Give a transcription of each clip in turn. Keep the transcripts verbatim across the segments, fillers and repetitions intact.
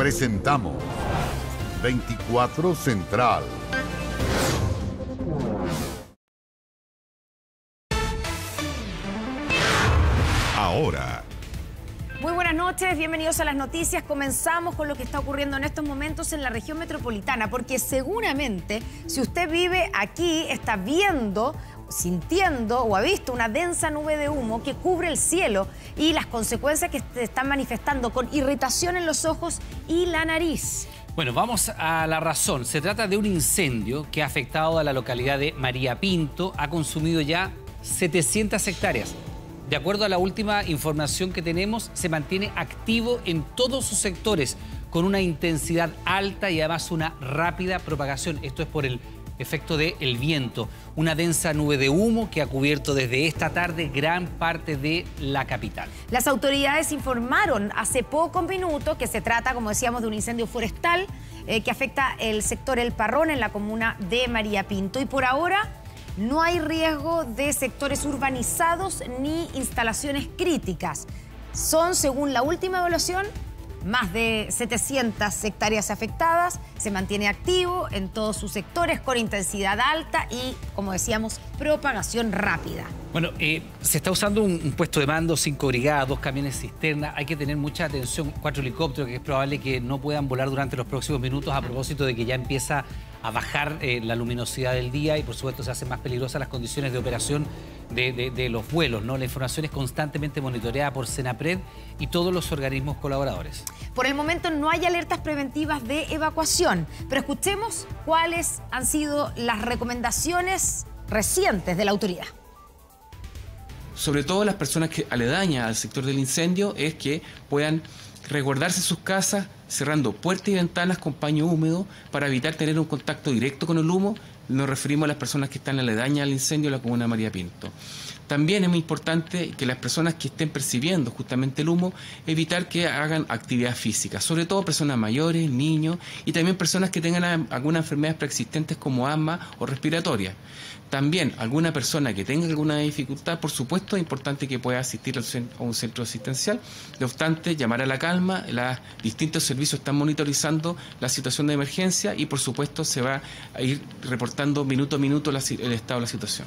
Presentamos veinticuatro Central. Ahora. Muy buenas noches, bienvenidos a las noticias. Comenzamos con lo que está ocurriendo en estos momentos en la región metropolitana, porque seguramente si usted vive aquí está viendo, sintiendo o ha visto una densa nube de humo que cubre el cielo y las consecuencias que se están manifestando con irritación en los ojos y la nariz. Bueno, vamos a la razón. Se trata de un incendio que ha afectado a la localidad de María Pinto. Ha consumido ya setecientas hectáreas. De acuerdo a la última información que tenemos, se mantiene activo en todos sus sectores, con una intensidad alta y además una rápida propagación. Esto es por el efecto del viento. Una densa nube de humo que ha cubierto desde esta tarde gran parte de la capital. Las autoridades informaron hace pocos minutos que se trata, como decíamos, de un incendio forestal eh, que afecta el sector El Parrón en la comuna de María Pinto. Y por ahora no hay riesgo de sectores urbanizados ni instalaciones críticas. Son, según la última evaluación, más de setecientas hectáreas afectadas. Se mantiene activo en todos sus sectores con intensidad alta y, como decíamos, propagación rápida. Bueno, eh, se está usando un, un puesto de mando, cinco brigadas, dos camiones cisterna. Hay que tener mucha atención, cuatro helicópteros que es probable que no puedan volar durante los próximos minutos a propósito de que ya empieza a bajar eh, la luminosidad del día y por supuesto se hacen más peligrosas las condiciones de operación de, de, de los vuelos, ¿no? La información es constantemente monitoreada por Senapred y todos los organismos colaboradores. Por el momento no hay alertas preventivas de evacuación, pero escuchemos cuáles han sido las recomendaciones recientes de la autoridad. Sobre todo las personas que aledañas al sector del incendio es que puedan resguardarse sus casas cerrando puertas y ventanas con paño húmedo para evitar tener un contacto directo con el humo. Nos referimos a las personas que están aledañas al incendio de la comuna de María Pinto. También es muy importante que las personas que estén percibiendo justamente el humo, evitar que hagan actividad física, sobre todo personas mayores, niños y también personas que tengan algunas enfermedades preexistentes como asma o respiratorias. También alguna persona que tenga alguna dificultad, por supuesto, es importante que pueda asistir a un centro asistencial. No obstante, llamar a la calma, los distintos servicios están monitorizando la situación de emergencia y, por supuesto, se va a ir reportando minuto a minuto la, el estado de la situación.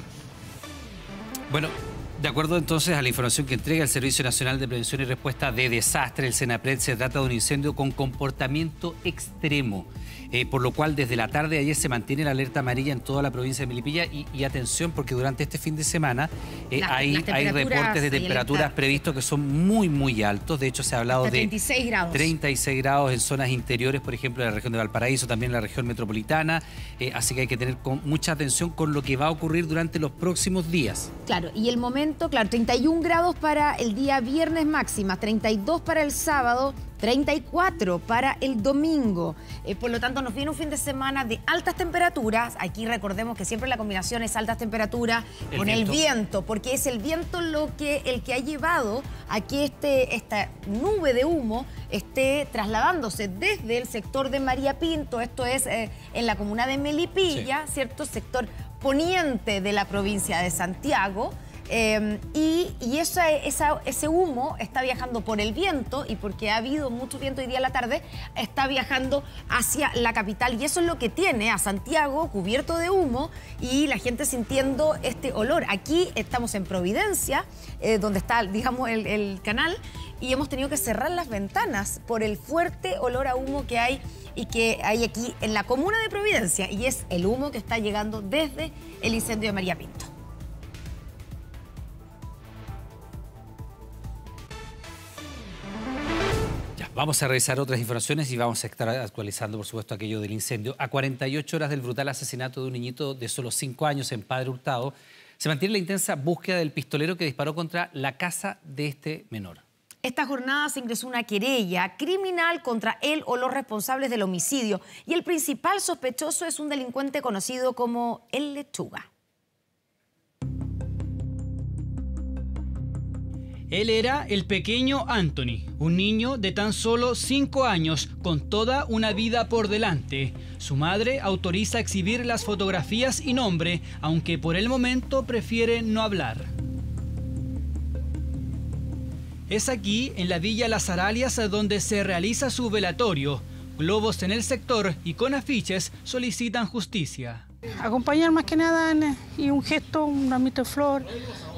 Bueno, de acuerdo entonces a la información que entrega el Servicio Nacional de Prevención y Respuesta de Desastre, el Senapred, se trata de un incendio con comportamiento extremo. Eh, por lo cual desde la tarde de ayer se mantiene la alerta amarilla en toda la provincia de Melipilla y, y atención porque durante este fin de semana eh, las, hay, las hay reportes de temperaturas previstos que son muy muy altos. De hecho se ha hablado de treinta y seis grados. treinta y seis grados en zonas interiores, por ejemplo en la región de Valparaíso, también en la región metropolitana, eh, así que hay que tener con mucha atención con lo que va a ocurrir durante los próximos días. Claro, y el momento, claro, treinta y un grados para el día viernes máxima, treinta y dos para el sábado, treinta y cuatro para el domingo. Eh, por lo tanto, nos viene un fin de semana de altas temperaturas. Aquí recordemos que siempre la combinación es altas temperaturas el con viento. el viento, porque es el viento lo que, el que ha llevado a que este, esta nube de humo esté trasladándose desde el sector de María Pinto, esto es eh, en la comuna de Melipilla, sí. ¿Cierto? Sector poniente de la provincia de Santiago. Eh, y y esa, esa, ese humo está viajando por el viento y porque ha habido mucho viento hoy día a la tarde, está viajando hacia la capital y eso es lo que tiene a Santiago cubierto de humo y la gente sintiendo este olor. Aquí estamos en Providencia, eh, donde está, digamos, el, el canal y hemos tenido que cerrar las ventanas por el fuerte olor a humo que hay y que hay aquí en la comuna de Providencia y es el humo que está llegando desde el incendio de María Pinto. Vamos a revisar otras informaciones y vamos a estar actualizando, por supuesto, aquello del incendio. A cuarenta y ocho horas del brutal asesinato de un niñito de solo cinco años en Padre Hurtado, se mantiene la intensa búsqueda del pistolero que disparó contra la casa de este menor. Esta jornada se ingresó una querella criminal contra él o los responsables del homicidio y el principal sospechoso es un delincuente conocido como El Lechuga. Él era el pequeño Anthony, un niño de tan solo cinco años con toda una vida por delante. Su madre autoriza exhibir las fotografías y nombre, aunque por el momento prefiere no hablar. Es aquí, en la Villa Las Aralias, donde se realiza su velatorio. Globos en el sector y con afiches solicitan justicia. Acompañar más que nada en, y un gesto, un ramito de flor,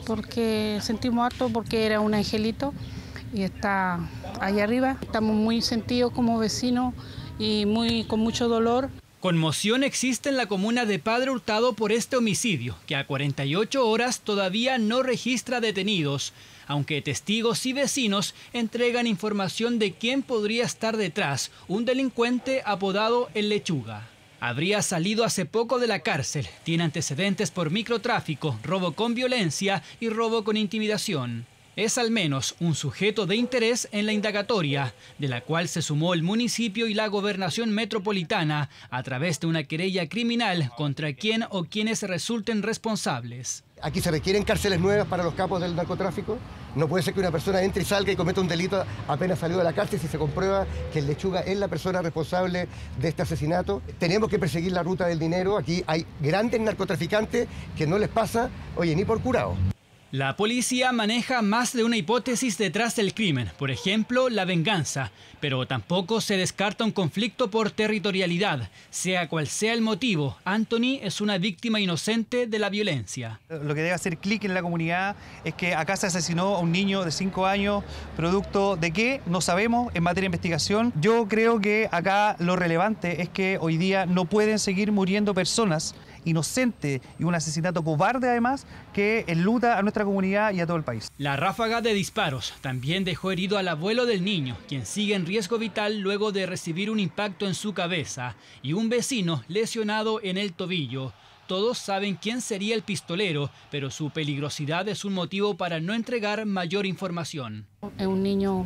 porque sentimos harto porque era un angelito y está ahí arriba. Estamos muy sentidos como vecinos y muy, con mucho dolor. Conmoción existe en la comuna de Padre Hurtado por este homicidio, que a cuarenta y ocho horas todavía no registra detenidos, aunque testigos y vecinos entregan información de quién podría estar detrás, un delincuente apodado El Lechuga. Habría salido hace poco de la cárcel, tiene antecedentes por microtráfico, robo con violencia y robo con intimidación. Es al menos un sujeto de interés en la indagatoria, de la cual se sumó el municipio y la gobernación metropolitana a través de una querella criminal contra quien o quienes resulten responsables. Aquí se requieren cárceles nuevas para los capos del narcotráfico. No puede ser que una persona entre y salga y cometa un delito apenas salió de la cárcel si se comprueba que el Lechuga es la persona responsable de este asesinato. Tenemos que perseguir la ruta del dinero. Aquí hay grandes narcotraficantes que no les pasa, oye, ni por curado. La policía maneja más de una hipótesis detrás del crimen, por ejemplo, la venganza, pero tampoco se descarta un conflicto por territorialidad. Sea cual sea el motivo, Anthony es una víctima inocente de la violencia. Lo que debe hacer clic en la comunidad es que acá se asesinó a un niño de cinco años, producto de qué, no sabemos, en materia de investigación. Yo creo que acá lo relevante es que hoy día no pueden seguir muriendo personas inocente y un asesinato cobarde además que enluta a nuestra comunidad y a todo el país. La ráfaga de disparos también dejó herido al abuelo del niño, quien sigue en riesgo vital luego de recibir un impacto en su cabeza, y un vecino lesionado en el tobillo. Todos saben quién sería el pistolero, pero su peligrosidad es un motivo para no entregar mayor información. Es un niño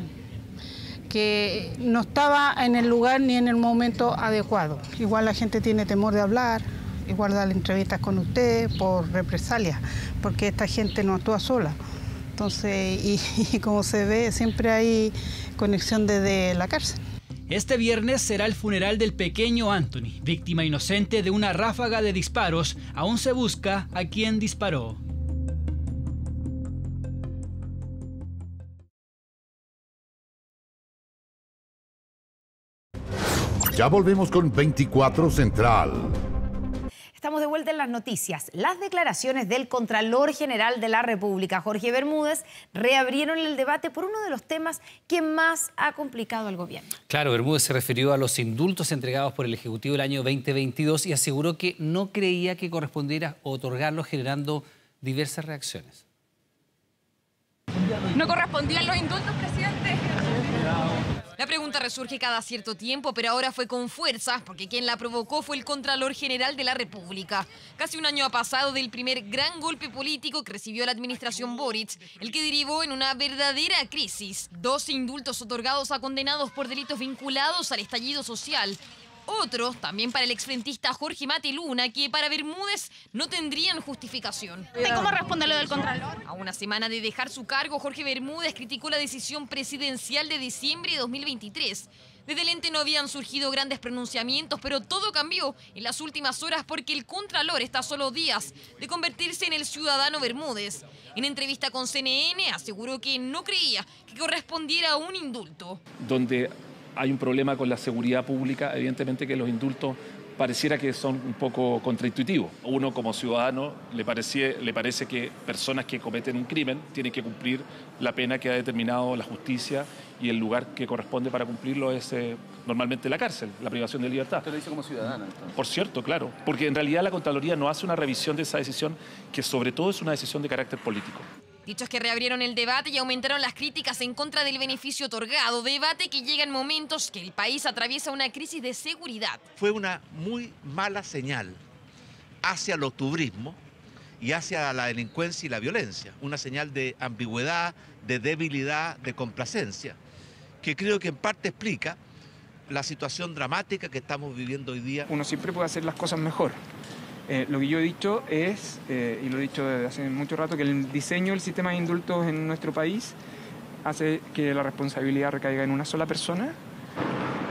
que no estaba en el lugar ni en el momento adecuado. Igual la gente tiene temor de hablar, igual dar entrevistas con usted por represalias, porque esta gente no actúa sola. Entonces, y, y como se ve, siempre hay conexión desde la cárcel. Este viernes será el funeral del pequeño Anthony, víctima inocente de una ráfaga de disparos. Aún se busca a quien disparó. Ya volvemos con veinticuatro Central. Estamos de vuelta en las noticias. Las declaraciones del Contralor General de la República, Jorge Bermúdez, reabrieron el debate por uno de los temas que más ha complicado al gobierno. Claro, Bermúdez se refirió a los indultos entregados por el Ejecutivo el año veinte veintidós y aseguró que no creía que correspondiera otorgarlos, generando diversas reacciones. ¿No correspondían los indultos, presidente? La pregunta resurge cada cierto tiempo, pero ahora fue con fuerza, porque quien la provocó fue el Contralor General de la República. Casi un año ha pasado del primer gran golpe político que recibió la administración Boric, el que derivó en una verdadera crisis. Dos indultos otorgados a condenados por delitos vinculados al estallido social. Otro, también para el exfrentista Jorge Mate Luna, que para Bermúdez no tendrían justificación. ¿Cómo responde lo del Contralor? A una semana de dejar su cargo, Jorge Bermúdez criticó la decisión presidencial de diciembre de dos mil veintitrés. Desde el ente no habían surgido grandes pronunciamientos, pero todo cambió en las últimas horas porque el Contralor está a solo días de convertirse en el ciudadano Bermúdez. En entrevista con C N N aseguró que no creía que correspondiera a un indulto. Donde hay un problema con la seguridad pública, evidentemente que los indultos pareciera que son un poco contraintuitivos. Uno como ciudadano le parece, le parece que personas que cometen un crimen tienen que cumplir la pena que ha determinado la justicia y el lugar que corresponde para cumplirlo es eh, normalmente la cárcel, la privación de libertad. Usted lo dice como ciudadana, entonces. Por cierto, claro, porque en realidad la Contraloría no hace una revisión de esa decisión, que sobre todo es una decisión de carácter político. Dichos que reabrieron el debate y aumentaron las críticas en contra del beneficio otorgado. Debate que llega en momentos que el país atraviesa una crisis de seguridad. Fue una muy mala señal hacia el octubrismo y hacia la delincuencia y la violencia. Una señal de ambigüedad, de debilidad, de complacencia, que creo que en parte explica la situación dramática que estamos viviendo hoy día. Uno siempre puede hacer las cosas mejor. Eh, lo que yo he dicho es, eh, y lo he dicho desde hace mucho rato, que el diseño del sistema de indultos en nuestro país hace que la responsabilidad recaiga en una sola persona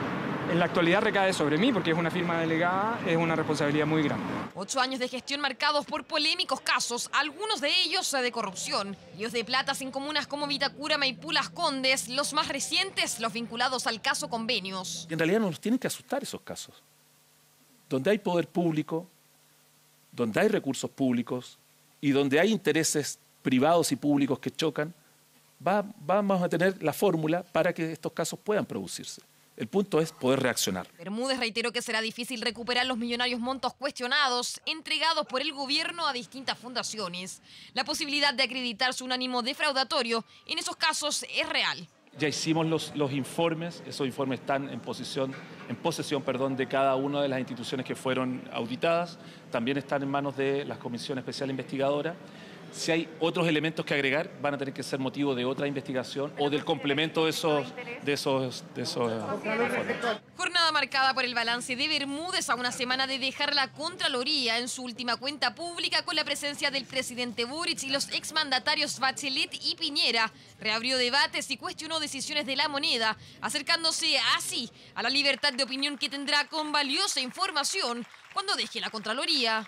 en la actualidad recae sobre mí porque es una firma delegada, es una responsabilidad muy grande. Ocho años de gestión marcados por polémicos casos, algunos de ellos de corrupción. Líos de platas en comunas como Vitacura, Maipú, Las Condes, los más recientes, los vinculados al caso Convenios. En realidad no nos tienen que asustar esos casos. Donde hay poder público, donde hay recursos públicos y donde hay intereses privados y públicos que chocan, va, vamos a tener la fórmula para que estos casos puedan producirse. El punto es poder reaccionar. Bermúdez reiteró que será difícil recuperar los millonarios montos cuestionados, entregados por el gobierno a distintas fundaciones. La posibilidad de acreditarse un ánimo defraudatorio en esos casos es real. Ya hicimos los, los informes, esos informes están en, posición, en posesión perdón, de cada una de las instituciones que fueron auditadas, también están en manos de la Comisión Especial Investigadora. Si hay otros elementos que agregar, van a tener que ser motivo de otra investigación o del complemento de esos, de esos, de esos informes. Jornada marcada por el balance de Bermúdez a una semana de dejar la Contraloría en su última cuenta pública con la presencia del presidente Boric y los exmandatarios Bachelet y Piñera. Reabrió debates y cuestionó decisiones de la moneda, acercándose así a la libertad de opinión que tendrá con valiosa información cuando deje la Contraloría.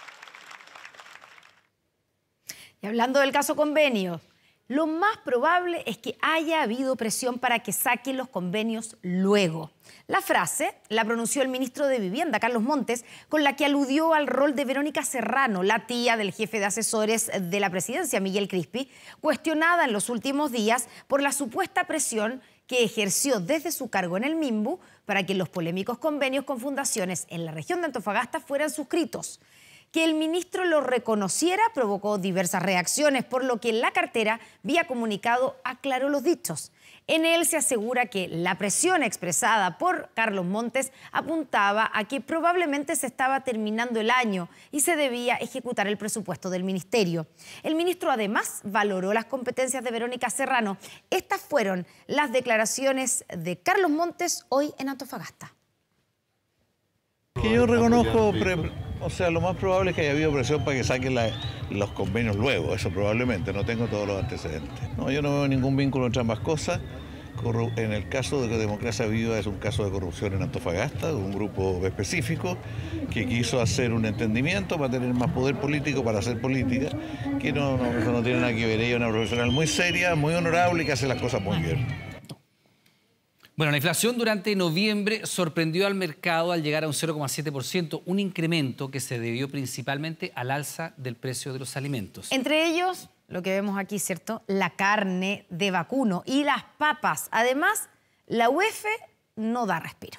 Y hablando del caso Convenios, lo más probable es que haya habido presión para que saquen los convenios luego. La frase la pronunció el ministro de Vivienda, Carlos Montes, con la que aludió al rol de Verónica Serrano, la tía del jefe de asesores de la presidencia, Miguel Crispi, cuestionada en los últimos días por la supuesta presión que ejerció desde su cargo en el Minbu para que los polémicos convenios con fundaciones en la región de Antofagasta fueran suscritos. Que el ministro lo reconociera provocó diversas reacciones, por lo que la cartera, vía comunicado, aclaró los dichos. En él se asegura que la presión expresada por Carlos Montes apuntaba a que probablemente se estaba terminando el año y se debía ejecutar el presupuesto del ministerio. El ministro además valoró las competencias de Verónica Serrano. Estas fueron las declaraciones de Carlos Montes hoy en Antofagasta. Que yo reconozco, o sea, lo más probable es que haya habido presión para que saquen la, los convenios luego, eso probablemente, no tengo todos los antecedentes. No, yo no veo ningún vínculo entre ambas cosas. En el caso de que Democracia Viva es un caso de corrupción en Antofagasta, de un grupo específico que quiso hacer un entendimiento para tener más poder político, para hacer política, que no, no, eso no tiene nada que ver. Ella es una profesional muy seria, muy honorable y que hace las cosas muy bien. Bueno, la inflación durante noviembre sorprendió al mercado al llegar a un cero coma siete por ciento, un incremento que se debió principalmente al alza del precio de los alimentos. Entre ellos, lo que vemos aquí, ¿cierto? La carne de vacuno y las papas. Además, la U E F no da respiro.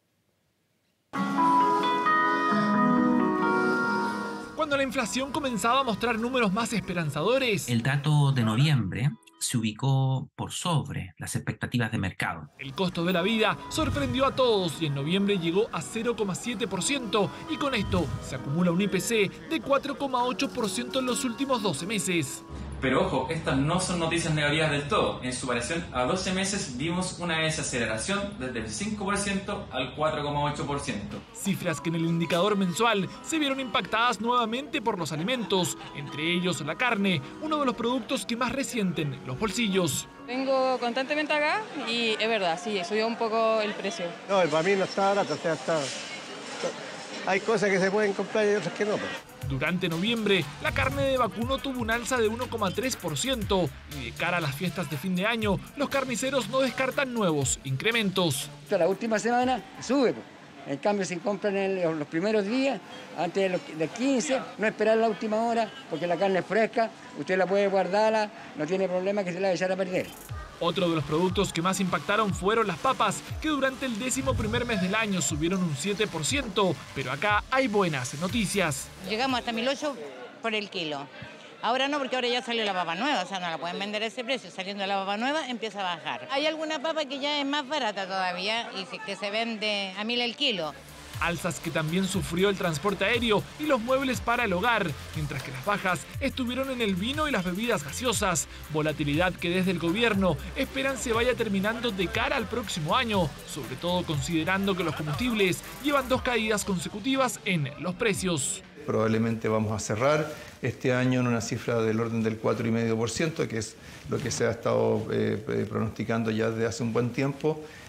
Cuando la inflación comenzaba a mostrar números más esperanzadores, el dato de noviembre se ubicó por sobre las expectativas de mercado. El costo de la vida sorprendió a todos y en noviembre llegó a cero coma siete por ciento y con esto se acumula un I P C de cuatro coma ocho por ciento en los últimos doce meses. Pero ojo, estas no son noticias negativas del todo. En su variación a doce meses vimos una desaceleración desde el cinco por ciento al cuatro coma ocho por ciento. Cifras que en el indicador mensual se vieron impactadas nuevamente por los alimentos, entre ellos la carne, uno de los productos que más resienten los bolsillos. Vengo constantemente acá y es verdad, sí, subió un poco el precio. No, para mí no está barato, o sea, está... hay cosas que se pueden comprar y otras que no. Durante noviembre, la carne de vacuno tuvo un alza de uno coma tres por ciento y de cara a las fiestas de fin de año, los carniceros no descartan nuevos incrementos. La última semana sube, en cambio si compran en los primeros días, antes de los, del quince, no esperar la última hora, porque la carne es fresca, usted la puede guardarla, no tiene problema que se la vaya a echar a perder. Otro de los productos que más impactaron fueron las papas, que durante el décimo primer mes del año subieron un siete por ciento, pero acá hay buenas noticias. Llegamos hasta mil ocho por el kilo. Ahora no, porque ahora ya salió la papa nueva, o sea, no la pueden vender a ese precio. Saliendo la papa nueva, empieza a bajar. Hay alguna papa que ya es más barata todavía y que se vende a mil el kilo. Alzas que también sufrió el transporte aéreo y los muebles para el hogar, mientras que las bajas estuvieron en el vino y las bebidas gaseosas. Volatilidad que desde el gobierno esperan se vaya terminando de cara al próximo año, sobre todo considerando que los combustibles llevan dos caídas consecutivas en los precios. Probablemente vamos a cerrar este año en una cifra del orden del cuatro coma cinco por ciento, que es lo que se ha estado eh, pronosticando ya desde hace un buen tiempo,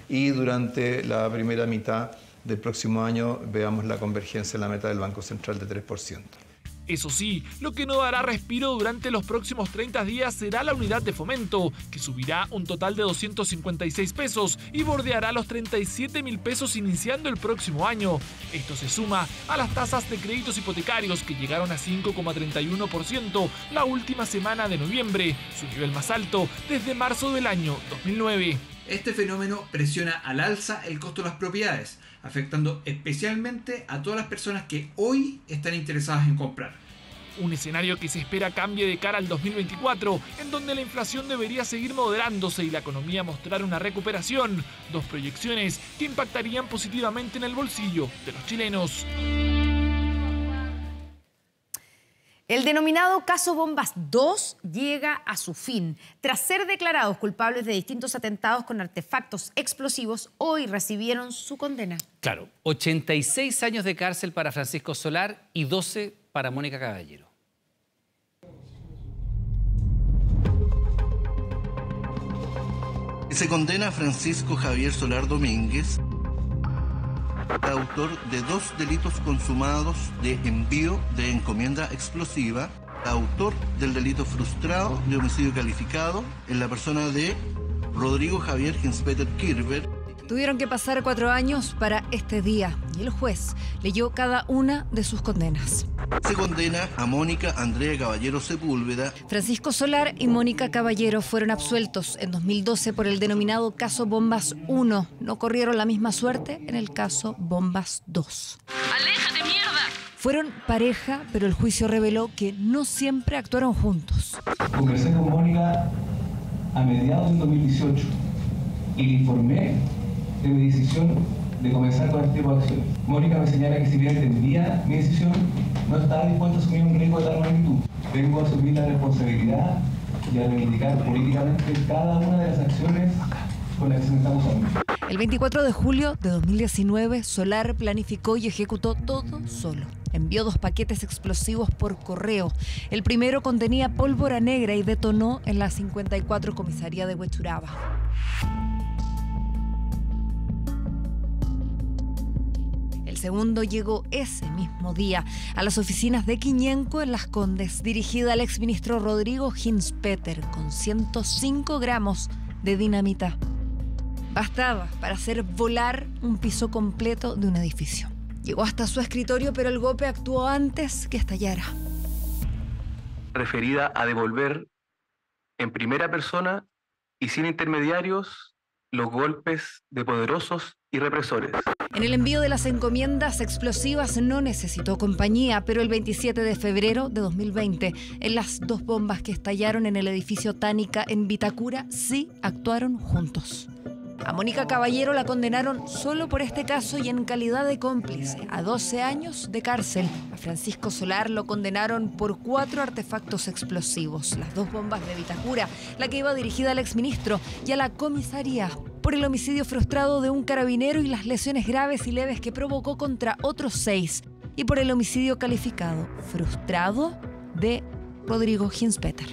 y durante la primera mitad del próximo año veamos la convergencia en la meta del Banco Central de tres por ciento. Eso sí, lo que no dará respiro durante los próximos treinta días será la unidad de fomento, que subirá un total de doscientos cincuenta y seis pesos y bordeará los treinta y siete mil pesos iniciando el próximo año. Esto se suma a las tasas de créditos hipotecarios que llegaron a cinco coma treinta y uno por ciento la última semana de noviembre, su nivel más alto desde marzo del año dos mil nueve. Este fenómeno presiona al alza el costo de las propiedades, afectando especialmente a todas las personas que hoy están interesadas en comprar. Un escenario que se espera cambie de cara al dos mil veinticuatro, en donde la inflación debería seguir moderándose y la economía mostrar una recuperación. Dos proyecciones que impactarían positivamente en el bolsillo de los chilenos. El denominado caso Bombas dos llega a su fin. Tras ser declarados culpables de distintos atentados con artefactos explosivos, hoy recibieron su condena. Claro, ochenta y seis años de cárcel para Francisco Solar y doce para Mónica Caballero. Se condena a Francisco Javier Solar Domínguez, autor de dos delitos consumados de envío de encomienda explosiva, autor del delito frustrado de homicidio calificado en la persona de Rodrigo Javier Hinspeter Kirber. Tuvieron que pasar cuatro años para este día y el juez leyó cada una de sus condenas. Se condena a Mónica Andrea Caballero Sepúlveda. Francisco Solar y Mónica Caballero fueron absueltos en dos mil doce por el denominado caso Bombas uno. No corrieron la misma suerte en el caso Bombas dos. ¡Aléjate, mierda! Fueron pareja, pero el juicio reveló que no siempre actuaron juntos. Conversé con Mónica a mediados del dos mil dieciocho y le informé de mi decisión de comenzar con este tipo de acciones. Mónica me señala que si bien entendía mi decisión, no estaba dispuesto a asumir un riesgo de tal magnitud. Vengo a asumir la responsabilidad y a reivindicar políticamente cada una de las acciones con las que se estamos hablando. El veinticuatro de julio de dos mil diecinueve, Solar planificó y ejecutó todo solo. Envió dos paquetes explosivos por correo. El primero contenía pólvora negra y detonó en la cincuenta y cuatro comisaría de Huechuraba. El segundo llegó ese mismo día a las oficinas de Quiñenco en Las Condes, dirigida al exministro Rodrigo Hinspeter, con ciento cinco gramos de dinamita. Bastaba para hacer volar un piso completo de un edificio. Llegó hasta su escritorio, pero el golpe actuó antes que estallara. Referida a devolver en primera persona y sin intermediarios los golpes de poderosos y represores. En el envío de las encomiendas explosivas no necesitó compañía, pero el veintisiete de febrero de dos mil veinte, en las dos bombas que estallaron en el edificio Tánica en Vitacura, sí actuaron juntos. A Mónica Caballero la condenaron solo por este caso y en calidad de cómplice a doce años de cárcel. A Francisco Solar lo condenaron por cuatro artefactos explosivos, las dos bombas de Vitacura, la que iba dirigida al exministro, y a la comisaría por el homicidio frustrado de un carabinero y las lesiones graves y leves que provocó contra otros seis, y por el homicidio calificado frustrado de Rodrigo Hinspeter.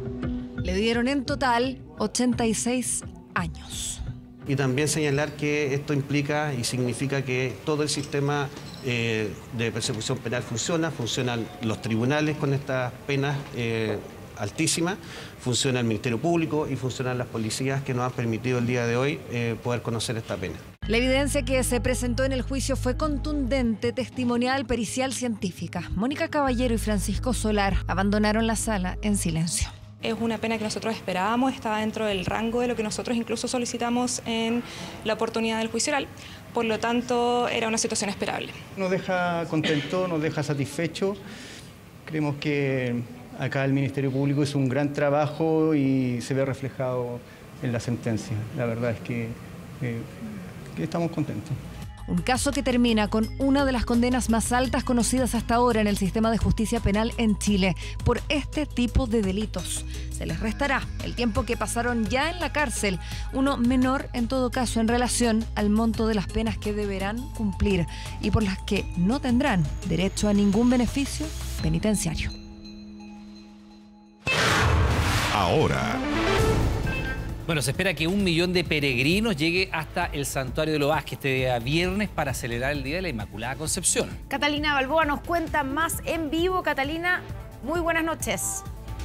Le dieron en total ochenta y seis años. Y también señalar que esto implica y significa que todo el sistema eh, de persecución penal funciona, funcionan los tribunales con estas penas eh, altísimas, funciona el Ministerio Público y funcionan las policías que nos han permitido el día de hoy eh, poder conocer esta pena. La evidencia que se presentó en el juicio fue contundente, testimonial, pericial, científica. Mónica Caballero y Francisco Solar abandonaron la sala en silencio. Es una pena que nosotros esperábamos, estaba dentro del rango de lo que nosotros incluso solicitamos en la oportunidad del juicio oral, por lo tanto era una situación esperable. Nos deja contento, nos deja satisfecho. Creemos que acá el Ministerio Público hizo un gran trabajo y se ve reflejado en la sentencia. La verdad es que, eh, que estamos contentos. Un caso que termina con una de las condenas más altas conocidas hasta ahora en el sistema de justicia penal en Chile por este tipo de delitos. Se les restará el tiempo que pasaron ya en la cárcel, uno menor en todo caso en relación al monto de las penas que deberán cumplir y por las que no tendrán derecho a ningún beneficio penitenciario. Ahora, Bueno, se espera que un millón de peregrinos llegue hasta el Santuario de los Vázquez este día viernes para celebrar el Día de la Inmaculada Concepción. Catalina Balboa nos cuenta más en vivo. Catalina, muy buenas noches.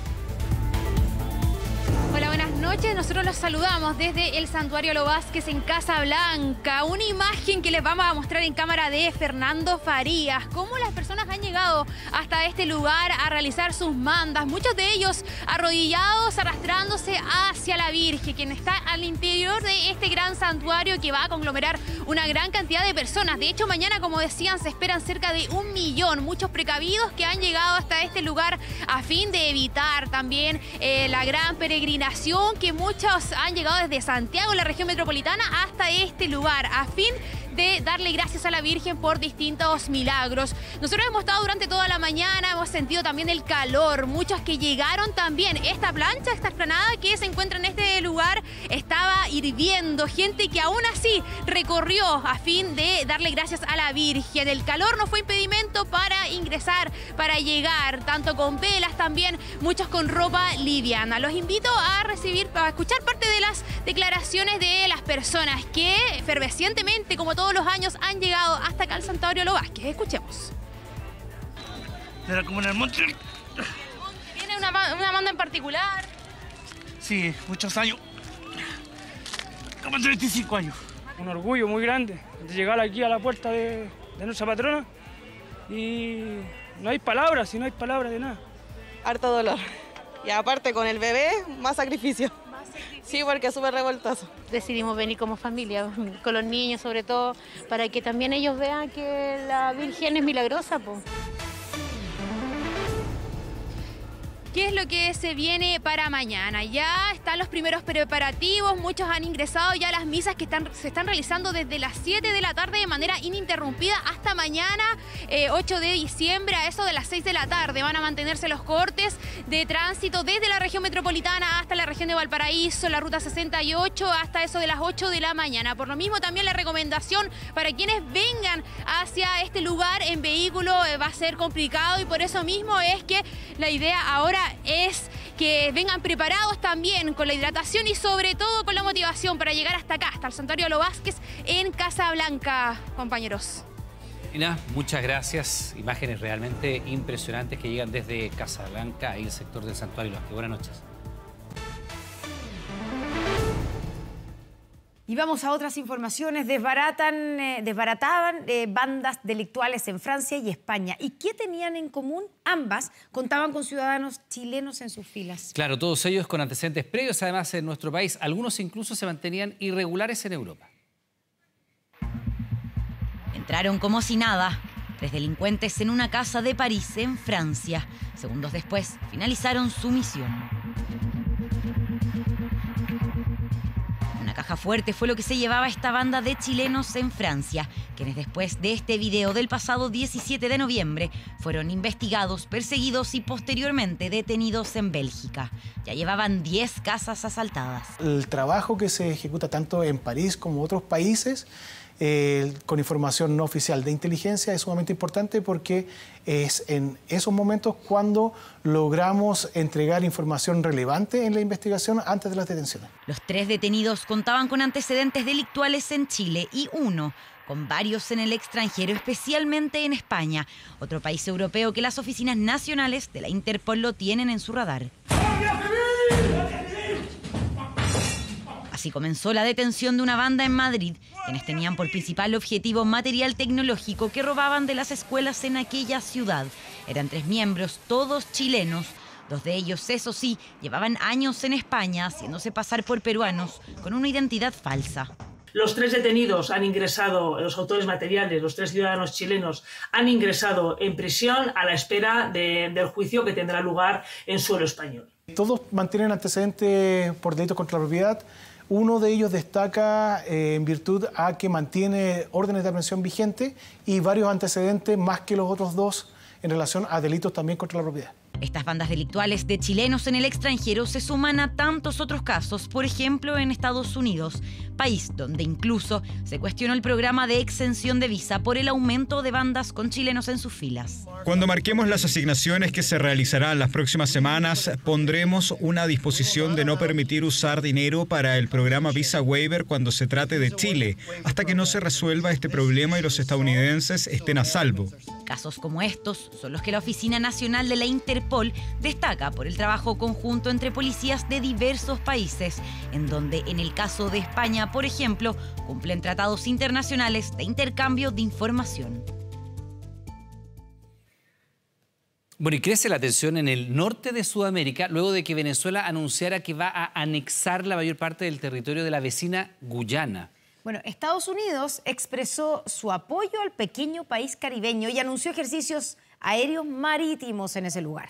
Hola, buenas noches. Nosotros los saludamos desde el Santuario Los Vázquez en Casablanca. Una imagen que les vamos a mostrar en cámara de Fernando Farías. Cómo las personas han llegado hasta este lugar a realizar sus mandas. Muchos de ellos arrodillados, arrastrándose hacia la Virgen, quien está al interior de este gran santuario que va a conglomerar una gran cantidad de personas. De hecho, mañana, como decían, se esperan cerca de un millón. Muchos precavidos que han llegado hasta este lugar a fin de evitar también eh, la gran peregrinación que muchos han llegado desde Santiago, la región metropolitana, hasta este lugar, a fin de darle gracias a la Virgen por distintos milagros. Nosotros hemos estado durante toda la mañana, hemos sentido también el calor, muchos que llegaron también. Esta plancha, esta explanada que se encuentra en este lugar estaba hirviendo, gente que aún así recorrió a fin de darle gracias a la Virgen. El calor no fue impedimento para ingresar, para llegar, tanto con velas también, muchos con ropa liviana. Los invito a recibir, a escuchar parte de las declaraciones de las personas que efervescientemente, como todos los años, han llegado hasta acá al Santuario Los Vázquez. Escuchemos. De la Comuna del Monte. ¿Tiene una, una banda en particular? Sí, muchos años. Como treinta y cinco años. Un orgullo muy grande de llegar aquí a la puerta de, de nuestra patrona y no hay palabras, y no hay palabras de nada. Harto dolor. Y aparte con el bebé, más sacrificio. Más sacrificio. Sí, porque es súper revoltoso. Decidimos venir como familia, con los niños sobre todo, para que también ellos vean que la Virgen es milagrosa, po. ¿Qué es lo que se viene para mañana? Ya están los primeros preparativos, muchos han ingresado ya a las misas que están, se están realizando desde las siete de la tarde de manera ininterrumpida hasta mañana, eh, ocho de diciembre, a eso de las seis de la tarde. Van a mantenerse los cortes de tránsito desde la región metropolitana hasta la región de Valparaíso, la ruta sesenta y ocho, hasta eso de las ocho de la mañana. Por lo mismo, también la recomendación para quienes vengan hacia este lugar en vehículo eh, va a ser complicado, y por eso mismo es que la idea ahora es que vengan preparados también con la hidratación y sobre todo con la motivación para llegar hasta acá, hasta el Santuario Los Vázquez en Casablanca, compañeros. Ina, muchas gracias. Imágenes realmente impresionantes que llegan desde Casablanca y el sector del Santuario Los Vázquez. Buenas noches. Y vamos a otras informaciones. Desbaratan, eh, desbarataban eh, bandas delictuales en Francia y España. ¿Y qué tenían en común? Ambas contaban con ciudadanos chilenos en sus filas. Claro, todos ellos con antecedentes previos, además, en nuestro país. Algunos incluso se mantenían irregulares en Europa. Entraron como si nada. Tres delincuentes en una casa de París, en Francia. Segundos después, finalizaron su misión. Una caja fuerte fue lo que se llevaba esta banda de chilenos en Francia, quienes después de este video del pasado diecisiete de noviembre fueron investigados, perseguidos y posteriormente detenidos en Bélgica. Ya llevaban diez casas asaltadas. El trabajo que se ejecuta tanto en París como en otros países Eh, con información no oficial de inteligencia es sumamente importante, porque es en esos momentos cuando logramos entregar información relevante en la investigación antes de las detenciones. Los tres detenidos contaban con antecedentes delictuales en Chile y uno con varios en el extranjero, especialmente en España, otro país europeo que las oficinas nacionales de la Interpol lo tienen en su radar. Así comenzó la detención de una banda en Madrid, quienes tenían por principal objetivo material tecnológico que robaban de las escuelas en aquella ciudad. Eran tres miembros, todos chilenos. Dos de ellos, eso sí, llevaban años en España, haciéndose pasar por peruanos, con una identidad falsa. Los tres detenidos han ingresado, los autores materiales, los tres ciudadanos chilenos, han ingresado en prisión a la espera de, del juicio que tendrá lugar en suelo español. Todos mantienen antecedentes por delitos contra la propiedad. Uno de ellos destaca eh, en virtud a que mantiene órdenes de aprehensión vigentes y varios antecedentes más que los otros dos en relación a delitos también contra la propiedad. Estas bandas delictuales de chilenos en el extranjero se suman a tantos otros casos, por ejemplo en Estados Unidos, país donde incluso se cuestionó el programa de exención de visa por el aumento de bandas con chilenos en sus filas. Cuando marquemos las asignaciones que se realizarán las próximas semanas, pondremos una disposición de no permitir usar dinero para el programa Visa Waiver cuando se trate de Chile, hasta que no se resuelva este problema y los estadounidenses estén a salvo. Casos como estos son los que la Oficina Nacional de la Interpol destaca por el trabajo conjunto entre policías de diversos países, en donde en el caso de España, por ejemplo, cumplen tratados internacionales de intercambio de información. Bueno, y crece la tensión en el norte de Sudamérica luego de que Venezuela anunciara que va a anexar la mayor parte del territorio de la vecina Guyana. Bueno, Estados Unidos expresó su apoyo al pequeño país caribeño y anunció ejercicios aéreos marítimos en ese lugar.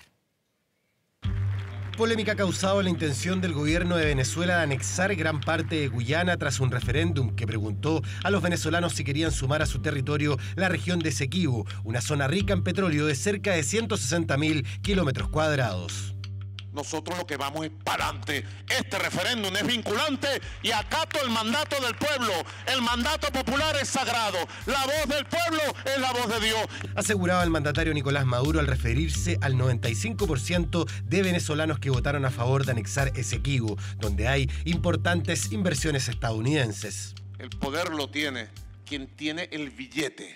Polémica ha causado la intención del gobierno de Venezuela de anexar gran parte de Guyana tras un referéndum que preguntó a los venezolanos si querían sumar a su territorio la región de Esequibo, una zona rica en petróleo de cerca de ciento sesenta mil kilómetros cuadrados. Nosotros lo que vamos es para adelante. Este referéndum es vinculante y acato el mandato del pueblo. El mandato popular es sagrado. La voz del pueblo es la voz de Dios. Aseguraba el mandatario Nicolás Maduro al referirse al noventa y cinco por ciento de venezolanos que votaron a favor de anexar Esequibo, donde hay importantes inversiones estadounidenses. El poder lo tiene quien tiene el billete.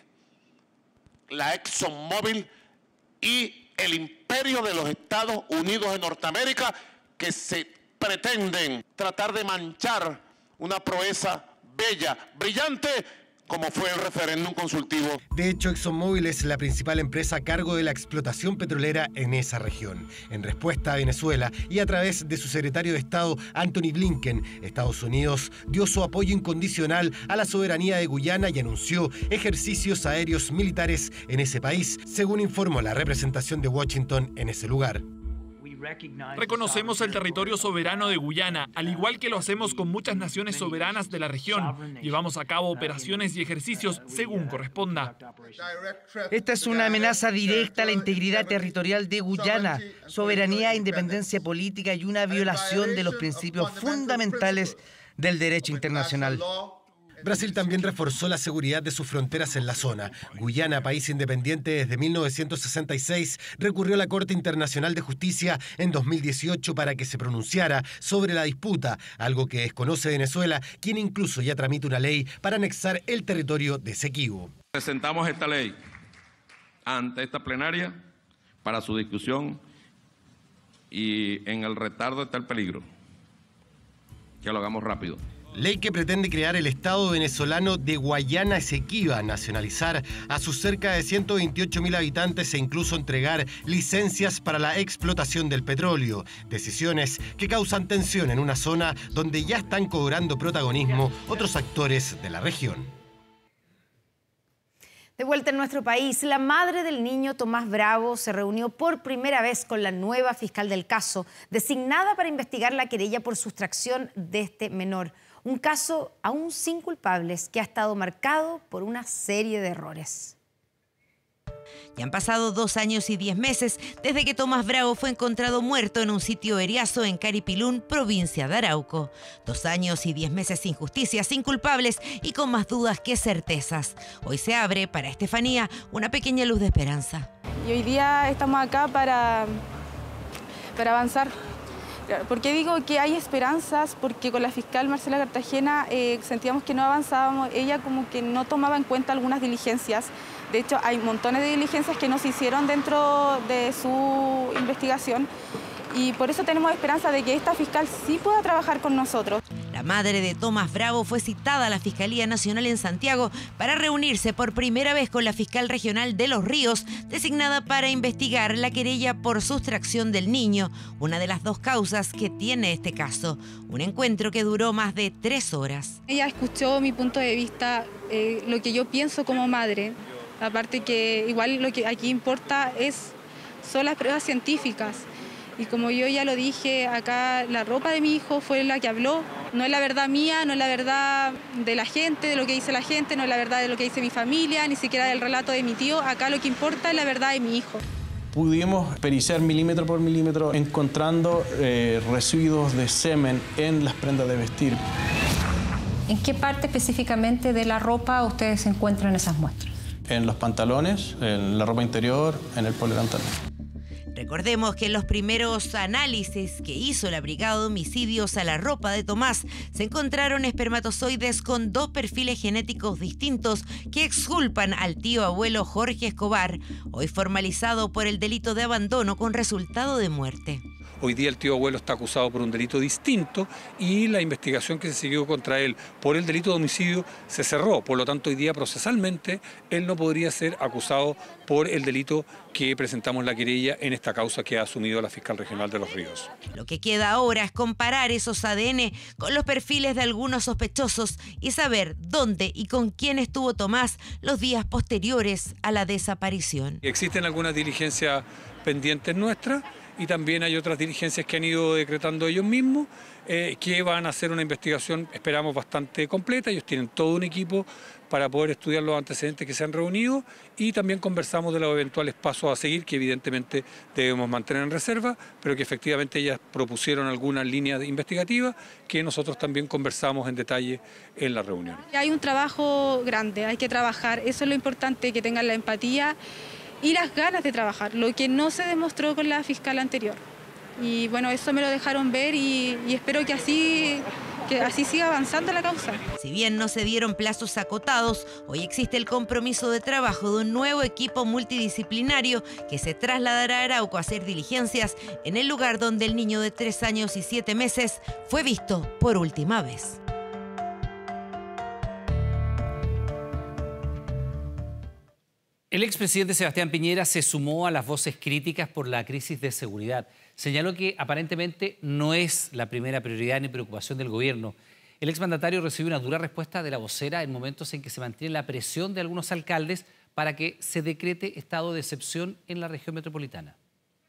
La ExxonMobil y el imperio de los Estados Unidos de Norteamérica, que se pretenden tratar de manchar una proeza bella, brillante, como fue el referéndum consultivo. De hecho, ExxonMobil es la principal empresa a cargo de la explotación petrolera en esa región. En respuesta a Venezuela y a través de su secretario de Estado, Antony Blinken, Estados Unidos dio su apoyo incondicional a la soberanía de Guyana y anunció ejercicios aéreos militares en ese país, según informó la representación de Washington en ese lugar. Reconocemos el territorio soberano de Guyana, al igual que lo hacemos con muchas naciones soberanas de la región. Llevamos a cabo operaciones y ejercicios según corresponda. Esta es una amenaza directa a la integridad territorial de Guyana, soberanía e independencia política y una violación de los principios fundamentales del derecho internacional. Brasil también reforzó la seguridad de sus fronteras en la zona. Guyana, país independiente desde mil novecientos sesenta y seis, recurrió a la Corte Internacional de Justicia en dos mil dieciocho para que se pronunciara sobre la disputa, algo que desconoce Venezuela, quien incluso ya tramita una ley para anexar el territorio de Esequibo. Presentamos esta ley ante esta plenaria para su discusión y en el retardo está el peligro. Que lo hagamos rápido. Ley que pretende crear el Estado venezolano de Guayana Esequiba, nacionalizar a sus cerca de ciento veintiocho mil habitantes e incluso entregar licencias para la explotación del petróleo. Decisiones que causan tensión en una zona donde ya están cobrando protagonismo otros actores de la región. De vuelta en nuestro país, la madre del niño Tomás Bravo se reunió por primera vez con la nueva fiscal del caso, designada para investigar la querella por sustracción de este menor. Un caso aún sin culpables que ha estado marcado por una serie de errores. Ya han pasado dos años y diez meses desde que Tomás Bravo fue encontrado muerto en un sitio eriazo en Caripilún, provincia de Arauco. Dos años y diez meses sin justicia, sin culpables y con más dudas que certezas. Hoy se abre para Estefanía una pequeña luz de esperanza. Y hoy día estamos acá para, para avanzar. ¿Por qué digo que hay esperanzas? Porque con la fiscal Marcela Cartagena eh, sentíamos que no avanzábamos. Ella como que no tomaba en cuenta algunas diligencias. De hecho, hay montones de diligencias que no se hicieron dentro de su investigación. Y por eso tenemos esperanza de que esta fiscal sí pueda trabajar con nosotros. La madre de Tomás Bravo fue citada a la Fiscalía Nacional en Santiago para reunirse por primera vez con la fiscal regional de Los Ríos, designada para investigar la querella por sustracción del niño, una de las dos causas que tiene este caso. Un encuentro que duró más de tres horas. Ella escuchó mi punto de vista, eh, lo que yo pienso como madre. Aparte que igual lo que aquí importa es, son las pruebas científicas. Y como yo ya lo dije, acá la ropa de mi hijo fue la que habló. No es la verdad mía, no es la verdad de la gente, de lo que dice la gente, no es la verdad de lo que dice mi familia, ni siquiera del relato de mi tío. Acá lo que importa es la verdad de mi hijo. Pudimos periciar milímetro por milímetro encontrando eh, residuos de semen en las prendas de vestir. ¿En qué parte específicamente de la ropa ustedes encuentran esas muestras? En los pantalones, en la ropa interior, en el polerantal. Recordemos que en los primeros análisis que hizo la Brigada de Homicidios a la ropa de Tomás se encontraron espermatozoides con dos perfiles genéticos distintos que exculpan al tío abuelo Jorge Escobar, hoy formalizado por el delito de abandono con resultado de muerte. Hoy día el tío abuelo está acusado por un delito distinto y la investigación que se siguió contra él por el delito de homicidio se cerró. Por lo tanto, hoy día procesalmente él no podría ser acusado por el delito que presentamos la querella en esta causa que ha asumido la fiscal regional de Los Ríos. Lo que queda ahora es comparar esos A D N con los perfiles de algunos sospechosos y saber dónde y con quién estuvo Tomás los días posteriores a la desaparición. Existen algunas diligencias pendientes nuestras y también hay otras diligencias que han ido decretando ellos mismos, eh, que van a hacer una investigación, esperamos, bastante completa. Ellos tienen todo un equipo para poder estudiar los antecedentes que se han reunido y también conversamos de los eventuales pasos a seguir que evidentemente debemos mantener en reserva, pero que efectivamente ellas propusieron algunas líneas investigativas que nosotros también conversamos en detalle en la reunión. Hay un trabajo grande, hay que trabajar, eso es lo importante, que tengan la empatía y las ganas de trabajar, lo que no se demostró con la fiscal anterior. Y bueno, eso me lo dejaron ver y, y espero que así, que así siga avanzando la causa. Si bien no se dieron plazos acotados, hoy existe el compromiso de trabajo de un nuevo equipo multidisciplinario que se trasladará a Arauco a hacer diligencias en el lugar donde el niño de tres años y siete meses fue visto por última vez. El expresidente Sebastián Piñera se sumó a las voces críticas por la crisis de seguridad. Señaló que aparentemente no es la primera prioridad ni preocupación del gobierno. El exmandatario recibió una dura respuesta de la vocera en momentos en que se mantiene la presión de algunos alcaldes para que se decrete estado de excepción en la región metropolitana.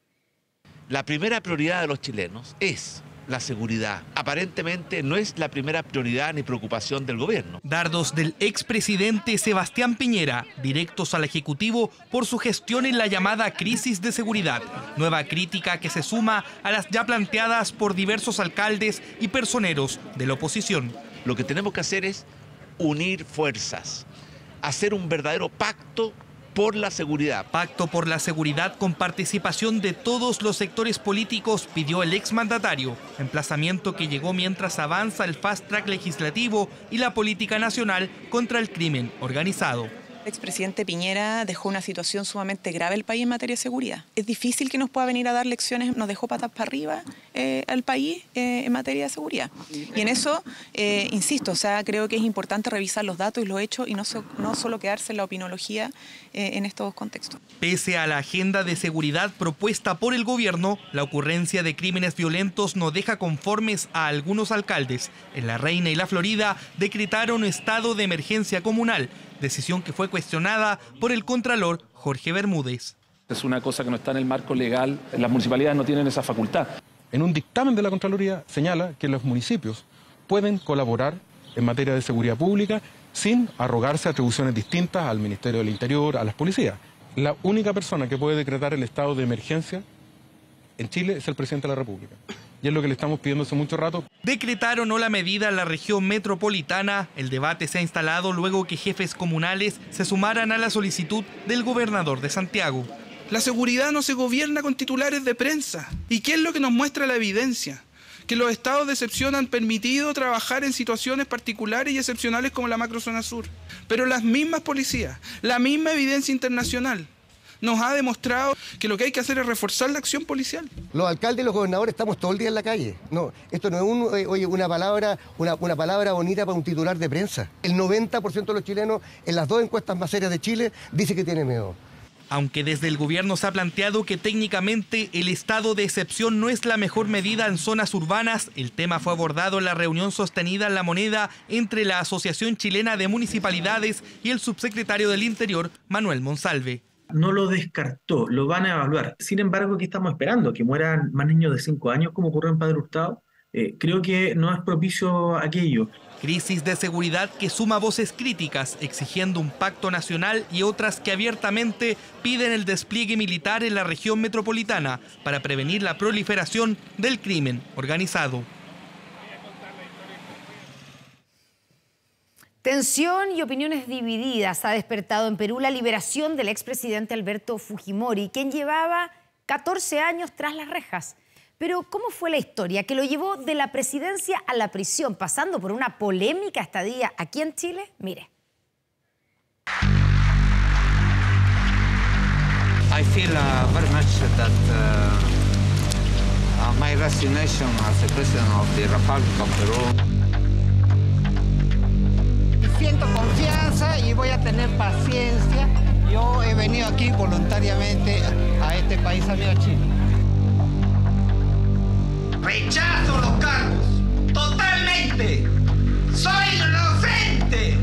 La primera prioridad de los chilenos es la seguridad. Aparentemente no es la primera prioridad ni preocupación del gobierno. Dardos del expresidente Sebastián Piñera, directos al Ejecutivo por su gestión en la llamada crisis de seguridad. Nueva crítica que se suma a las ya planteadas por diversos alcaldes y personeros de la oposición. Lo que tenemos que hacer es unir fuerzas, hacer un verdadero pacto por la seguridad. Pacto por la seguridad con participación de todos los sectores políticos, pidió el exmandatario. Emplazamiento que llegó mientras avanza el fast track legislativo y la política nacional contra el crimen organizado. El expresidente Piñera dejó una situación sumamente grave al país en materia de seguridad. Es difícil que nos pueda venir a dar lecciones, nos dejó patas para arriba eh, al país eh, en materia de seguridad. Y en eso, eh, insisto, o sea, creo que es importante revisar los datos y los hechos y no, so, no solo quedarse en la opinología eh, en estos contextos. Pese a la agenda de seguridad propuesta por el gobierno, la ocurrencia de crímenes violentos no deja conformes a algunos alcaldes. En La Reina y La Florida decretaron estado de emergencia comunal, decisión que fue cuestionada por el contralor Jorge Bermúdez. Es una cosa que no está en el marco legal, las municipalidades no tienen esa facultad. En un dictamen de la Contraloría señala que los municipios pueden colaborar en materia de seguridad pública sin arrogarse atribuciones distintas al Ministerio del Interior, a las policías. La única persona que puede decretar el estado de emergencia en Chile es el presidente de la República. Y es lo que le estamos pidiendo hace mucho rato. Decretaron o la medida en la región metropolitana. El debate se ha instalado luego que jefes comunales se sumaran a la solicitud del gobernador de Santiago. La seguridad no se gobierna con titulares de prensa. ¿Y qué es lo que nos muestra la evidencia? Que los estados de excepción han permitido trabajar en situaciones particulares y excepcionales como la macrozona sur. Pero las mismas policías, la misma evidencia internacional, nos ha demostrado que lo que hay que hacer es reforzar la acción policial. Los alcaldes y los gobernadores estamos todo el día en la calle. No, esto no es un, eh, oye, una, palabra, una, una palabra bonita para un titular de prensa. El noventa por ciento de los chilenos, en las dos encuestas más serias de Chile, dice que tiene miedo. Aunque desde el gobierno se ha planteado que técnicamente el estado de excepción no es la mejor medida en zonas urbanas, el tema fue abordado en la reunión sostenida en La Moneda entre la Asociación Chilena de Municipalidades y el subsecretario del Interior, Manuel Monsalve. No lo descartó, lo van a evaluar. Sin embargo, ¿qué estamos esperando? ¿Que mueran más niños de cinco años como ocurrió en Padre Hurtado? Eh, creo que no es propicio aquello. Crisis de seguridad que suma voces críticas exigiendo un pacto nacional y otras que abiertamente piden el despliegue militar en la región metropolitana para prevenir la proliferación del crimen organizado. Tensión y opiniones divididas ha despertado en Perú la liberación del expresidente Alberto Fujimori, quien llevaba catorce años tras las rejas. Pero ¿cómo fue la historia que lo llevó de la presidencia a la prisión, pasando por una polémica estadía aquí en Chile? Mire. I feel uh, very much that uh, uh, my resignation as the president of the Republic of Peru. Siento confianza y voy a tener paciencia. Yo he venido aquí voluntariamente a este país amigo Chile. Rechazo los cargos, totalmente. Soy inocente.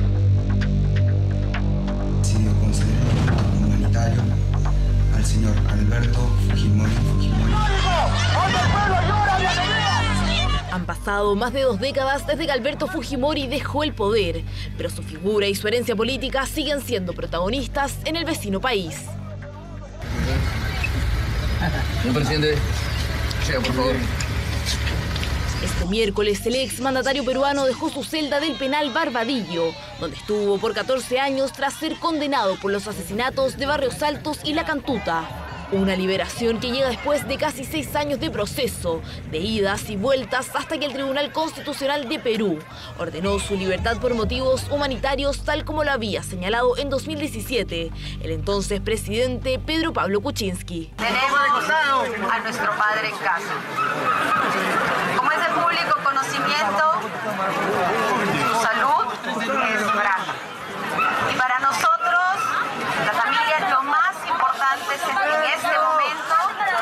Decido conceder el trato humanitario al señor Alberto Fujimori Fujimori. Han pasado más de dos décadas desde que Alberto Fujimori dejó el poder, pero su figura y su herencia política siguen siendo protagonistas en el vecino país. Señor presidente, llega, por favor. Este miércoles, el ex mandatario peruano dejó su celda del penal Barbadillo, donde estuvo por catorce años tras ser condenado por los asesinatos de Barrios Altos y La Cantuta. Una liberación que llega después de casi seis años de proceso, de idas y vueltas, hasta que el Tribunal Constitucional de Perú ordenó su libertad por motivos humanitarios, tal como lo había señalado en dos mil diecisiete el entonces presidente Pedro Pablo Kuczynski. Tenemos a nuestro padre en casa. Como es de público conocimiento, su salud es grave. Y para nosotros, la familia es lo más importante en este momento,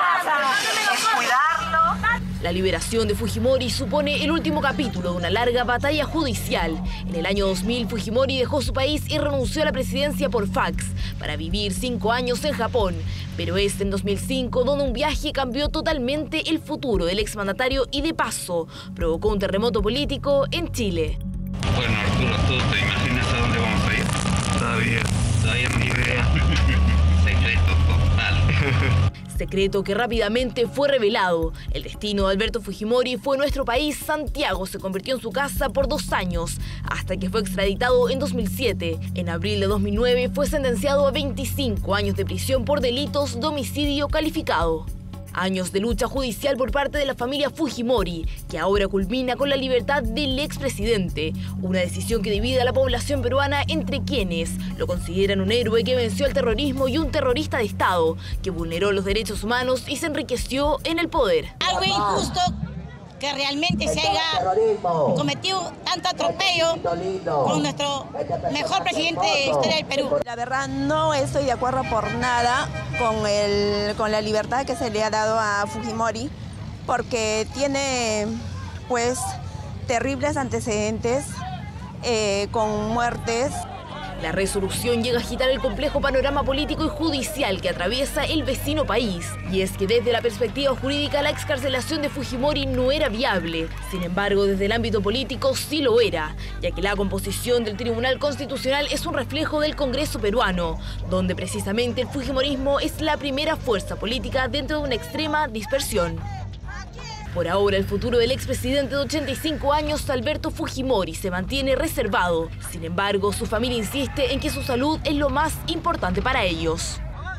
es cuidarlo. La liberación de Fujimori supone el último capítulo de una larga batalla judicial. En el año dos mil, Fujimori dejó su país y renunció a la presidencia por fax para vivir cinco años en Japón. Pero es en dos mil cinco donde un viaje cambió totalmente el futuro del exmandatario y de paso provocó un terremoto político en Chile. Bueno, Arturo, ¿tú te imaginas a dónde vamos a ir? Todavía, todavía ni idea. Secreto total. Secreto que rápidamente fue revelado. El destino de Alberto Fujimori fue nuestro país. Santiago se convirtió en su casa por dos años, hasta que fue extraditado en dos mil siete. En abril de dos mil nueve fue sentenciado a veinticinco años de prisión por delitos de homicidio calificado. Años de lucha judicial por parte de la familia Fujimori, que ahora culmina con la libertad del expresidente. Una decisión que divide a la población peruana entre quienes lo consideran un héroe que venció al terrorismo y un terrorista de Estado, que vulneró los derechos humanos y se enriqueció en el poder. Algo injusto que realmente se haya cometido tanto atropello con nuestro mejor presidente de la historia del Perú. La verdad no estoy de acuerdo por nada con, el, con la libertad que se le ha dado a Fujimori, porque tiene pues terribles antecedentes eh, con muertes. La resolución llega a agitar el complejo panorama político y judicial que atraviesa el vecino país. Y es que desde la perspectiva jurídica la excarcelación de Fujimori no era viable. Sin embargo, desde el ámbito político sí lo era, ya que la composición del Tribunal Constitucional es un reflejo del Congreso peruano, donde precisamente el fujimorismo es la primera fuerza política dentro de una extrema dispersión. Por ahora, el futuro del expresidente de ochenta y cinco años, Alberto Fujimori, se mantiene reservado. Sin embargo, su familia insiste en que su salud es lo más importante para ellos.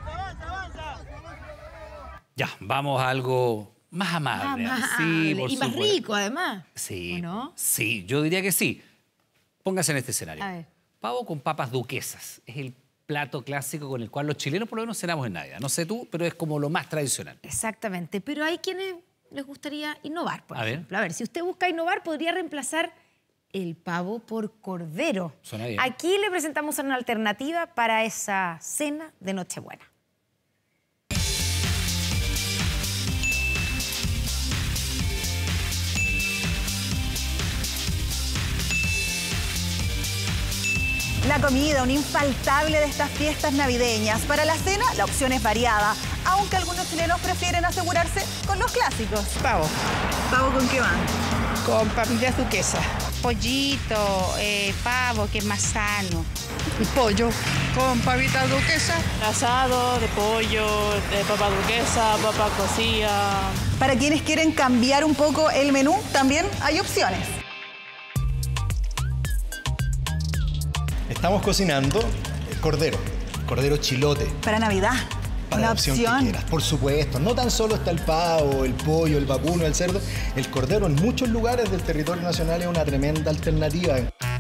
Ya, vamos a algo más amable. Más Sí, amable por y más supuesto. rico, además. Sí, ¿O no? sí, yo diría que sí. Póngase en este escenario. A ver. Pavo con papas duquesas. Es el plato clásico con el cual los chilenos por lo menos cenamos en Navidad. No sé tú, pero es como lo más tradicional. Exactamente, pero hay quienes les gustaría innovar, por A ver. ejemplo. A ver, si usted busca innovar, podría reemplazar el pavo por cordero. Suena bien. Aquí le presentamos una alternativa para esa cena de Nochebuena. La comida, un infaltable de estas fiestas navideñas. Para la cena, la opción es variada, aunque algunos chilenos prefieren asegurarse con los clásicos. Pavo. ¿Pavo con qué va? Con papillas duquesas. Pollito, eh, pavo, que es más sano. Y pollo con papitas duquesas. Asado de pollo, de papa duquesa, papa cocida. Para quienes quieren cambiar un poco el menú, también hay opciones. Estamos cocinando cordero, cordero chilote. Para Navidad. Para una la opción, opción que quieras, por supuesto. No tan solo está el pavo, el pollo, el vacuno, el cerdo. El cordero en muchos lugares del territorio nacional es una tremenda alternativa.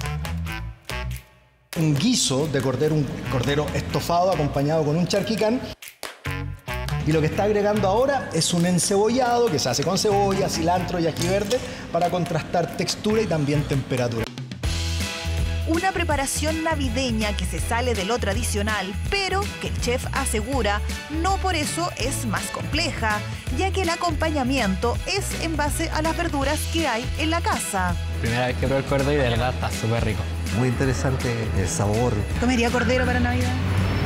Un guiso de cordero, un cordero estofado acompañado con un charquicán. Y lo que está agregando ahora es un encebollado que se hace con cebolla, cilantro y ají verde para contrastar textura y también temperatura. Una preparación navideña que se sale de lo tradicional, pero que el chef asegura no por eso es más compleja, ya que el acompañamiento es en base a las verduras que hay en la casa. Primera vez que pruebo el cordero y de verdad está súper rico. Muy interesante el sabor. ¿Comería cordero para Navidad?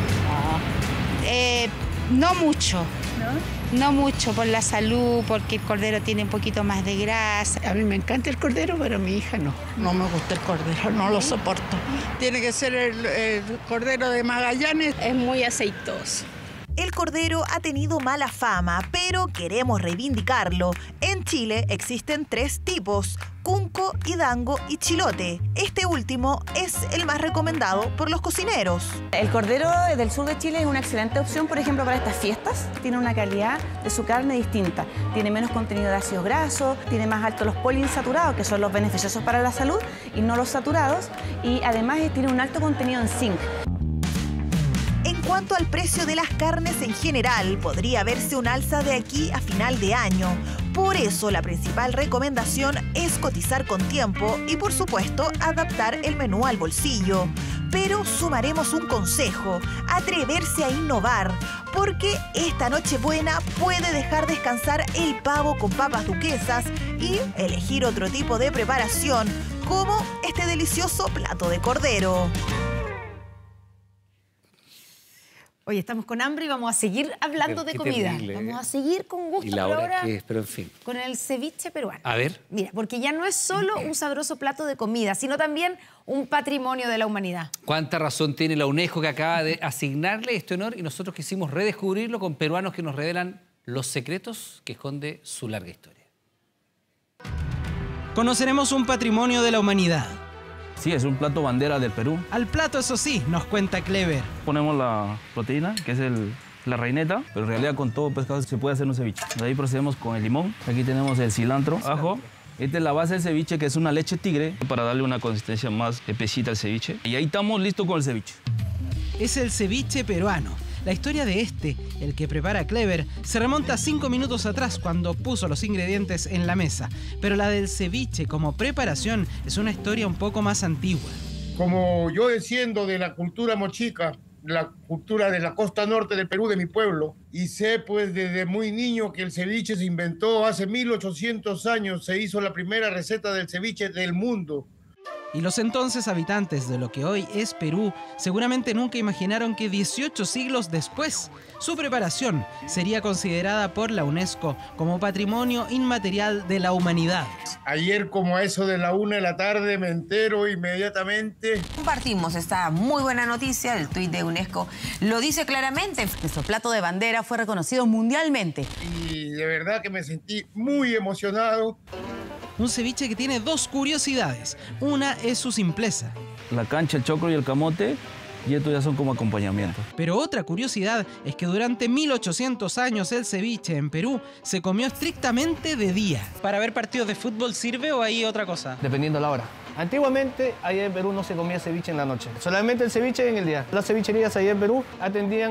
Eh, no mucho. ¿No? No mucho por la salud, porque el cordero tiene un poquito más de grasa. A mí me encanta el cordero, pero a mi hija no. No me gusta el cordero, no lo soporto. Tiene que ser el, el cordero de Magallanes. Es muy aceitoso. El cordero ha tenido mala fama, pero queremos reivindicarlo. En Chile existen tres tipos: cunco, hidango y chilote. Este último es el más recomendado por los cocineros. El cordero del sur de Chile es una excelente opción, por ejemplo, para estas fiestas. Tiene una calidad de su carne distinta. Tiene menos contenido de ácidos grasos, tiene más alto los poliinsaturados, que son los beneficiosos para la salud, y no los saturados. Y además tiene un alto contenido en zinc. En cuanto al precio de las carnes en general, podría verse un alza de aquí a final de año. Por eso, la principal recomendación es cotizar con tiempo y, por supuesto, adaptar el menú al bolsillo. Pero sumaremos un consejo: atreverse a innovar, porque esta Nochebuena puede dejar descansar el pavo con papas duquesas y elegir otro tipo de preparación, como este delicioso plato de cordero. Oye, estamos con hambre y vamos a seguir hablando de comida. Terrible, vamos a seguir con gusto, y la pero hora ahora que es, pero en fin. con el ceviche peruano. A ver. Mira, porque ya no es solo un sabroso plato de comida, sino también un patrimonio de la humanidad. Cuánta razón tiene la UNESCO, que acaba de asignarle este honor, y nosotros quisimos redescubrirlo con peruanos que nos revelan los secretos que esconde su larga historia. Conoceremos un patrimonio de la humanidad. Sí, es un plato bandera del Perú. Al plato, eso sí, nos cuenta Clever. Ponemos la proteína, que es el, la reineta, pero en realidad con todo pescado se puede hacer un ceviche. De ahí procedemos con el limón. Aquí tenemos el cilantro, ajo. Esta es la base del ceviche, que es una leche tigre, para darle una consistencia más espesita al ceviche. Y ahí estamos listos con el ceviche. Es el ceviche peruano. La historia de este, el que prepara Clever, se remonta a cinco minutos atrás, cuando puso los ingredientes en la mesa. Pero la del ceviche como preparación es una historia un poco más antigua. Como yo desciendo de la cultura mochica, la cultura de la costa norte del Perú, de mi pueblo, y sé pues desde muy niño que el ceviche se inventó hace mil ochocientos años, se hizo la primera receta del ceviche del mundo. Y los entonces habitantes de lo que hoy es Perú seguramente nunca imaginaron que dieciocho siglos después su preparación sería considerada por la UNESCO como Patrimonio Inmaterial de la Humanidad. Ayer, como a eso de la una de la tarde, me entero inmediatamente. Compartimos esta muy buena noticia. El tuit de UNESCO lo dice claramente. Nuestro plato de bandera fue reconocido mundialmente. Y de verdad que me sentí muy emocionado. Un ceviche que tiene dos curiosidades. Una es su simpleza. La cancha, el choclo y el camote, y estos ya son como acompañamiento. Pero otra curiosidad es que durante mil ochocientos años el ceviche en Perú se comió estrictamente de día. ¿Para ver partidos de fútbol sirve o hay otra cosa? Dependiendo la hora. Antiguamente, allá en Perú no se comía ceviche en la noche. Solamente el ceviche en el día. Las cevicherías allá en Perú atendían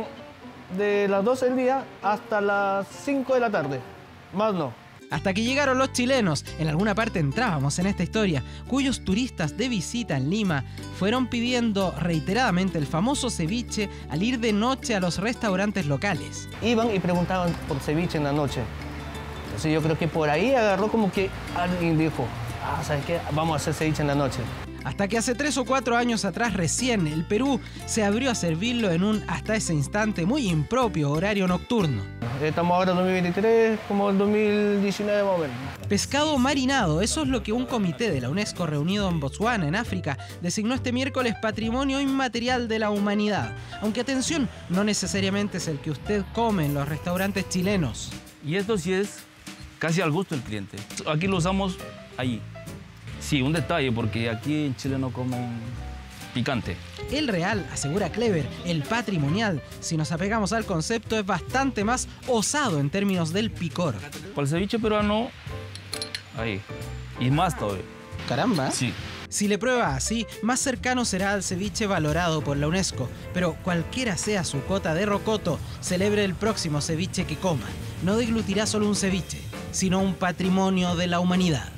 de las doce del día hasta las cinco de la tarde. Más no. Hasta que llegaron los chilenos, en alguna parte entrábamos en esta historia, cuyos turistas de visita en Lima fueron pidiendo reiteradamente el famoso ceviche al ir de noche a los restaurantes locales. Iban y preguntaban por ceviche en la noche. Entonces yo creo que por ahí agarró como que alguien dijo, ah, ¿sabes qué? Vamos a hacer ceviche en la noche. Hasta que hace tres o cuatro años atrás recién el Perú se abrió a servirlo en un, hasta ese instante, muy impropio horario nocturno. Estamos ahora en dos mil veintitrés, como el dos mil diecinueve más o menos. Pescado marinado, eso es lo que un comité de la UNESCO reunido en Botswana, en África, designó este miércoles Patrimonio Inmaterial de la Humanidad. Aunque atención, no necesariamente es el que usted come en los restaurantes chilenos. Y esto sí es casi al gusto del cliente. Aquí lo usamos allí. Sí, un detalle, porque aquí en Chile no comen picante. El real, asegura Clever, el patrimonial, si nos apegamos al concepto, es bastante más osado en términos del picor. Para el ceviche peruano, ahí. Y más todavía. Caramba. Sí. Si le prueba así, más cercano será al ceviche valorado por la UNESCO. Pero cualquiera sea su cota de rocoto, celebre el próximo ceviche que coma. No deglutirá solo un ceviche, sino un patrimonio de la humanidad.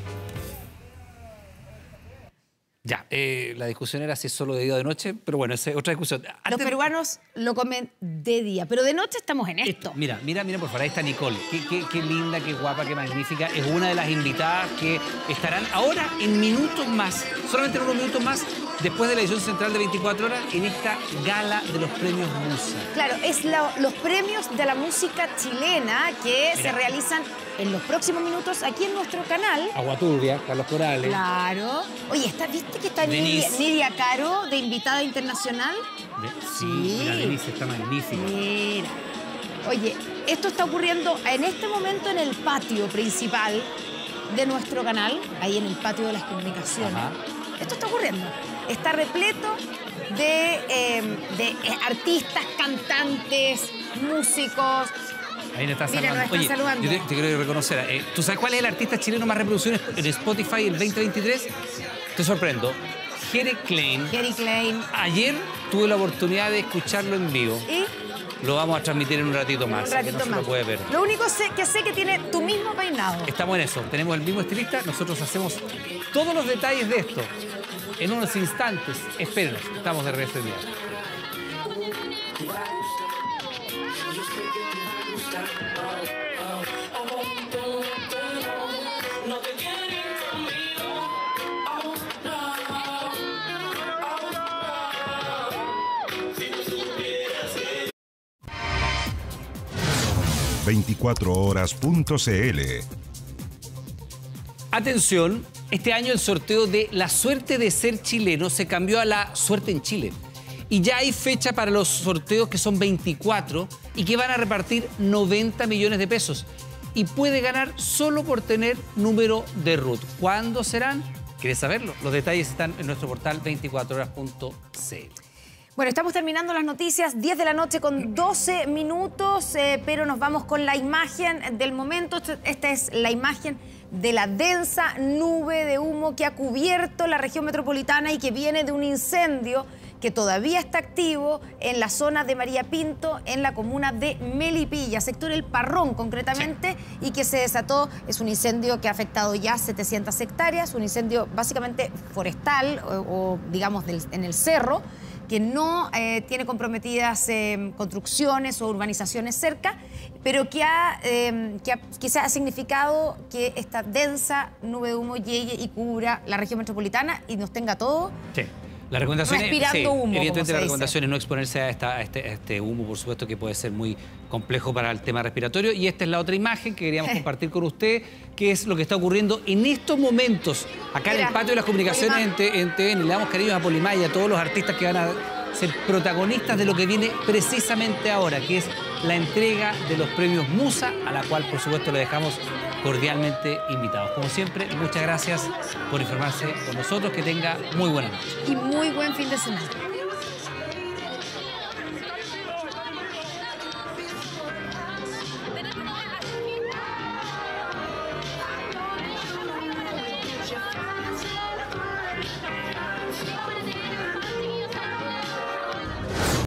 Ya, eh, la discusión era si es solo de día o de noche, pero bueno, esa es otra discusión. Los Antes... peruanos lo comen de día, pero de noche estamos en esto. esto. Mira, mira, mira, por favor, ahí está Nicole. Qué, qué, qué linda, qué guapa, qué magnífica. Es una de las invitadas que estarán ahora en minutos más, solamente en unos minutos más, después de la edición central de veinticuatro horas, en esta gala de los premios Musa. Claro, es la, los premios de la música chilena que Mira. se realizan en los próximos minutos aquí en nuestro canal. Aguaturbia, Carlos Corales. Claro. Oye, ¿está, ¿viste que está Nidia, Nidia Caro de invitada internacional? De, sí, Sí. mira, Denise está magnífica. Mira. Oye, esto está ocurriendo en este momento en el patio principal de nuestro canal, ahí en el patio de las comunicaciones. Ajá. Esto está ocurriendo. Está repleto de, eh, de eh, artistas, cantantes, músicos. Ahí nos está Mira, saludando. nos están Oye, saludando. yo te, te quiero reconocer. Eh, ¿Tú sabes cuál es el artista chileno más reproducciones en Spotify el veinte veintitrés? Te sorprendo. Jere Klein. Gary Klein. Ayer tuve la oportunidad de escucharlo en vivo. Y Lo vamos a transmitir en un ratito más. un ratito que no más. se lo puede ver. Lo único sé, que sé que tiene tu mismo peinado. Estamos en eso. Tenemos el mismo estilista. Nosotros hacemos todos los detalles de esto. En unos instantes. Espérenos. Estamos de regreso el día. veinticuatro horas punto c l. Atención, este año el sorteo de la suerte de ser chileno se cambió a la suerte en Chile. Y ya hay fecha para los sorteos que son veinticuatro y que van a repartir noventa millones de pesos. Y puede ganar solo por tener número de R U T. ¿Cuándo serán? ¿Quieres saberlo? Los detalles están en nuestro portal veinticuatro horas punto c l. Bueno, estamos terminando las noticias, diez de la noche con doce minutos, eh, pero nos vamos con la imagen del momento. Esta es la imagen de la densa nube de humo que ha cubierto la región metropolitana y que viene de un incendio que todavía está activo en la zona de María Pinto, en la comuna de Melipilla, sector El Parrón concretamente, sí. Y que se desató, es un incendio que ha afectado ya setecientas hectáreas, un incendio básicamente forestal o, o digamos del, en el cerro, que no eh, tiene comprometidas eh, construcciones o urbanizaciones cerca, pero que, ha, eh, que, ha, que se ha significado que esta densa nube de humo llegue y cubra la región metropolitana y nos tenga todo. Sí. La recomendación Respirando es, sí, humo, evidentemente la dice. recomendación es no exponerse a, esta, a, este, a este humo, por supuesto, que puede ser muy complejo para el tema respiratorio. Y esta es la otra imagen que queríamos compartir con usted, que es lo que está ocurriendo en estos momentos, acá Mira, en el patio de las comunicaciones en, T V N. Le damos cariños a Polimá y a todos los artistas que van a ser protagonistas de lo que viene precisamente ahora, que es la entrega de los premios Musa, a la cual, por supuesto, le dejamos cordialmente invitados. Como siempre, muchas gracias por informarse con nosotros. Que tenga muy buena noche. Y muy buen fin de semana.